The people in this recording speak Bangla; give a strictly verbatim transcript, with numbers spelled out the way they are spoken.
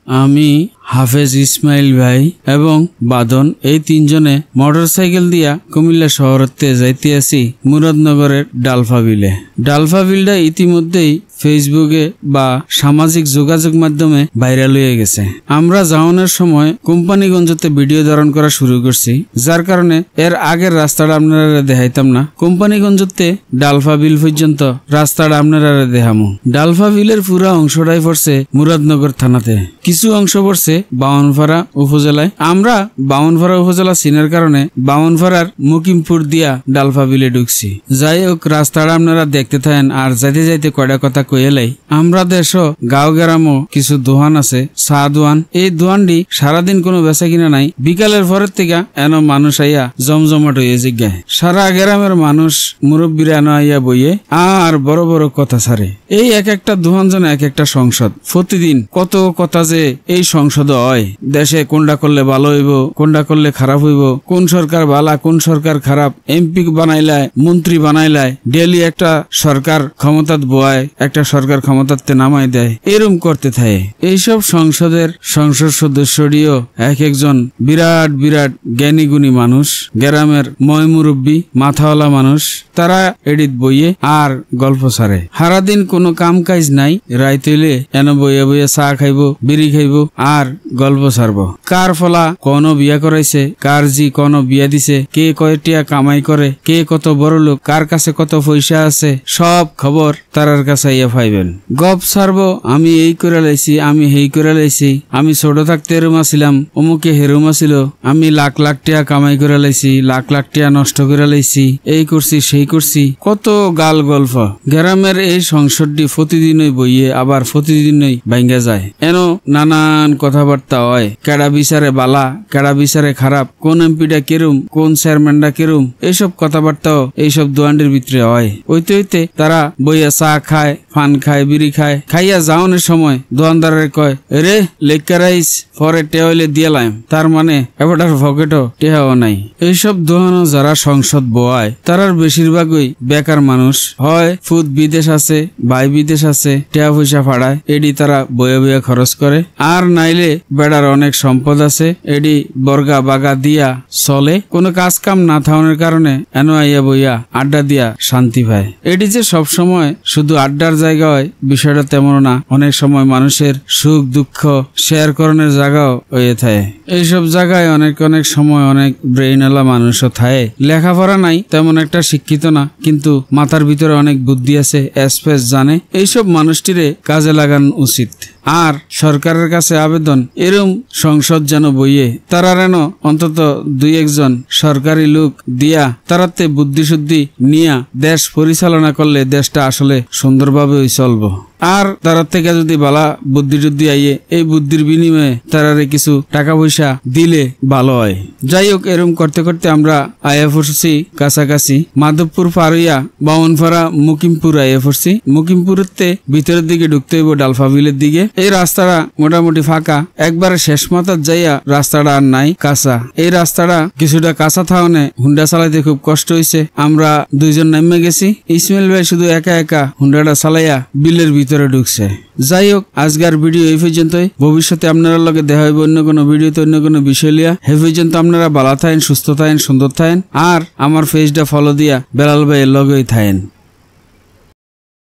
আমি হাফেজ ইসমাইল ভাই এবং বাদন এই তিনজনে মোটরসাইকেল দিয়া কুমিল্লা শহরতে যাইতে আসি মুরাদনগরের ডালফা বিলে। ডালফা বিলটা ইতিমধ্যেই ফেসবুকে বা সামাজিক যোগাযোগ মাধ্যমে ভাইরাল হয়ে গেছে। আমরা যাওয়ানোর সময় কোম্পানিগঞ্জতে ভিডিও ধারণ করা শুরু করছি, যার কারণে এর আগের রাস্তাটা আপনারা দেখাইতাম না। কোম্পানিগঞ্জতে ডালফা বিল পর্যন্ত রাস্তাটা আপনারা দেখামু। ডালফা বিলের পুরা অংশটাই পড়ছে মুরাদনগর থানাতে, কিছু অংশ পড়ছে বাউনপাড়া উপজেলায়। আমরা বাউনপাড়া উপজেলা চিনার কারণে বাউনপাড়ার মুকিমপুর দিয়া ডালফা বিলে ঢুকছি। যাই হোক, রাস্তাটা আপনারা দেখতে থাকেন আর যাইতে যাইতে কয়টা কথা কইলাই। আমরা দেশ গাঁও গ্রামও কিছু দোকান আছে, চা দোকান। এই দোকানটি সারাদিন কোনো বেচা কিনা নাই, বিকালের পরের থেকে এন মানুষ আইয়া জমজমাট হয়ে জিজ্ঞায়। সারা গ্রামের মানুষ মুরব্বীরা এন আইয়া বইয়ে আর বড় বড় কথা ছাড়ে। এই এক একটা দোকান যেন এক একটা সংসদ। প্রতিদিন কত কথা যে এই সংসদ হয়, দেশে কোনটা করলে ভালো হইব, কোনটা করলে খারাপ হইব, কোন সরকার ভালা কোন সরকার খারাপ, এমপি বানাইলায় মন্ত্রী বানাইলায়, ডেলি একটা সরকার ক্ষমতাত বয় একটা সরকার ক্ষমতাতে নামাই দেয়, এরম করতে থাকে। এইসব সংসদের সংসদ সদস্যটিও এক একজন বিরাট বিরাট জ্ঞানী গুণী মানুষ, গ্রামের ময় মুরব্বী মাথাওয়ালা মানুষ। তারা এডিট বইয়ে আর গল্প ছাড়ে। সারাদিন কোনো কাম কাজ নাই, রাইতইলে এন বইয়ে বইয়ে চা খাইব, বিড়ি খাইব আর গল্প ছাড়ব। কার ফলা কোন বিয়া করাইছে, কার জি কোন বিয়া দিছে, কে কয়টিয়া কামাই করে, কে কত বড় লোক, কার কাছে কত পয়সা আছে, সব খবর তারার কাছে ইয়া পাইবেন। গপ ছাড়বো, আমি এই করে লাইছি, আমি হেই করে লাইছি, আমি ছোট থাকতে এরুমা ছিলাম, অমুকে হেরুমা ছিল, আমি লাখ লাখ টাকা কামাই করে লাইছি, লাখ লাখ টাকা নষ্ট করে লাইছি, এই করছি সেই করছি, কত গাল গল্প। গ্রামের এই সংসদটি প্রতিদিনই বইয়ে আবার প্রতিদিনই ভাঙ্গা যায়। এন নানান কথাবার্তা হয়, কেডা বিচারে বালা কেডা বিচারে খারাপ, কোন এমপিটা কেরুম, কোন চেয়ারম্যানটা কেরুম, এইসব কথাবার্তাও এইসব দোয়ান্ডির ভিতরে হয়। হইতে হইতে তারা বইয়া চা খায়, পান খায়, বিড়ি খায়। খাইয়া যাওয়ানোর সময় দোকানদারের কয়, রে লেখা রাইস পরে টেহলে দিয়ালাম, তার মানে এবারটার পকেটও টেহাও নাই। এইসব দোকানও যারা সংসদ বয় তারার বেশিরভাগই বেকার মানুষ, হয় ফুদ বিদেশ আছে, ভাই বিদেশ আছে, টেহা পয়সা ফাড়ায়, এডি তারা বয়ে বয়ে খরচ করে। আর নাইলে বেড়ার অনেক সম্পদ আছে, এডি বর্গা বাগা দিয়া চলে। কোনো কাজ কাম না থাকার কারণে এনো আইয়া বইয়া আড্ডা দিয়া শান্তি পায়। এটি যে সব সময় শুধু আড্ডার জায়গা হয় বিষয়টা তেমন না, অনেক সময় মানুষের সুখ দুঃখ শেয়ার করানোর জায়গাও হয়ে থাকে। এইসব জায়গায় অনেক অনেক সময় অনেক ব্রেইনওয়ালা মানুষও থাকে, লেখাপড়া নাই, তেমন একটা শিক্ষিত না, কিন্তু মাথার ভিতরে অনেক বুদ্ধি আছে, এসপেস জানে। এইসব মানুষটিরে কাজে লাগানো উচিত। আর সরকারের কাছে আবেদন, এরম সংসদ যেন বইয়ে তারা যেন অন্তত দুই একজন সরকারি লোক দিয়া তারাতে বুদ্ধি শুদ্ধি নিয়া দেশ পরিচালনা করলে দেশটা আসলে সুন্দরভাবে চলবো। আর তার থেকে যদি বালা বুদ্ধি টুদ্ধি আইয়ে এই বুদ্ধির বিনিময়ে তারারে কিছু টাকা পয়সা দিলে ভালো হয়। যাই হোক, এরম করতে করতে আমরা আয়া পড়ছি কাছাকাছি মাধবপুর পার হইয়া বামনপাড়া মুকিমপুর আয়া পড়ছি। মুকিমপুরের ভিতরের দিকে ঢুকতে হইব ডালফা বিলের দিকে। এই রাস্তাটা মোটামুটি ফাঁকা, একবারে শেষ মাথার যাইয়া রাস্তাটা আর নাই, কাঁচা। এই রাস্তাটা কিছুটা কাঁচা থাকনে হুন্ডা চালাইতে খুব কষ্ট হয়েছে। আমরা দুইজন নেমে গেছি, ইসমাইল ভাই শুধু একা একা হুন্ডাটা চালাইয়া বিলের ভিতরে ঢুকছে। যাই হোক, আজকের ভিডিও এই পর্যন্তই। ভবিষ্যতে আপনারা লগে দেখা হইব অন্য কোনো ভিডিওতে অন্য কোনো বিষয় লিয়া। হে পর্যন্ত আপনারা ভালো থাকেন, সুস্থ থাকেন, সুন্দর থাকেন। আর আমার পেজটা ফলো দিয়া বেলাল ভাইয়ের লগেই থাকেন।